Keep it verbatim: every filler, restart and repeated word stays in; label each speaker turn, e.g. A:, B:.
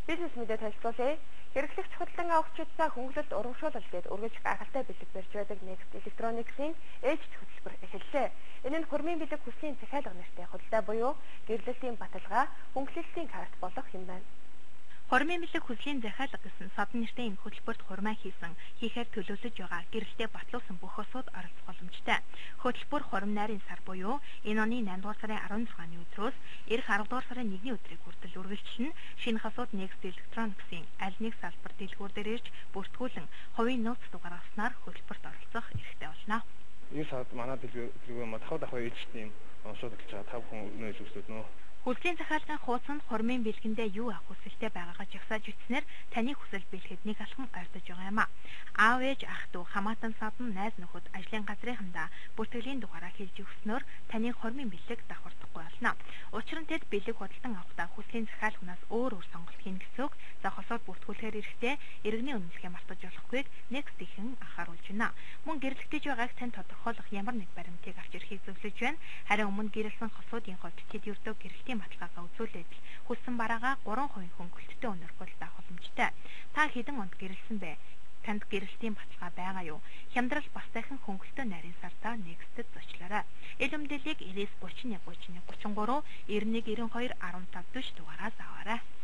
A: Бизнес мэдээ танилцуулъя. Хэрэглэгч худалдан авахчдаа хөнгөлөлт урамшуулалт гээд үргэлж гайхалтай бэлэг барьж байдаг Next Electronics-ийн ээлжид хөтөлбөр эхэллээ. Энэ нь хурмын бэлэг хүслийн захиалга нэртэй худалдаа буюу гэрлэлтийн баталгаа, хөнгөлөлтийн карт болох юм байна.
B: Хурмын бэлэг хүслийн захиалга гэсэн содон нэртэй энэ хөтөлбөрт хурмаа хийсэн, хийхээр төлөвлөж байгаа гэрэлтэд батлуулсан бүх усуд оролцох боломжтой. Хөтөлбөр хурим найрын сар буюу энэ оны наймдугаар сарын арван зургааны өдрөөс эх аравдугаар сарын нэгний өдрийг хүртэл үргэлжилнэ. Шинэ хасууд Next Electronics-ийн аль нэг салбар дэлгүүр дээр ирж бүртгүүлэн хувийн нууц дугааргаснаар хөтөлбөрт оролцох эрхтэй болно.
C: Энэ сард манай дэлгүүр маа давхар давхар ээлжтэй юм онцлог гэж байгаа тав хүн өнөө үзүүлсэн нөө.
B: Хүслийн захиалгын хуудсанд хурмын бэлгэндээ юу авах хүсэлтэй байгаагаа жагсааж бичснээр таны хүсэл бэлгэхэд нэг алхам ойртож байгаа юм а. Аав ээж ах дүү хамаатан садан найз нөхөд ажлын газрынхандаа бүртгэлийн дугаараа хэлж өгснөөр таны хурмын бэлэг давхардахгүй болно. Учир нь тэд бэлэг худалдан авахдаа хүслийн захиалганаас өөр өөр сонголт хийн гэсэн үг. За хосоод бүртгүүлэхээр эрэхтэй иргэний үнэлгээ мартаж болохгүйг Next ихэн анхааруулж байна. Мөн гэрлэгтэж байгааг тань тодорхойлох ямар нэг баримтыг авч ирэхийг зөвлөж байна. Харин өмнө гэрэлсэн хосуудын хувьд тэд ердөө гэрэлтийн баталгаагаа үзүүлээд хүссэн бараагаа гурван хувийн хөнгөлөлттэй өнөр болдог боломжтой. Та хэдэн онд гэрэлсэн бэ? Танд гэрэлтийн баталгаа байгаа юу? Хямдрал бас дахин хөнгөлөлтөө нарийн сартаа Next-д зочлоорой. Ил мэдээллийг нine гурван нэг гурван нэг гурван гурав, нine нэг девять хоёр, one five дэвш дугаараас аваарай.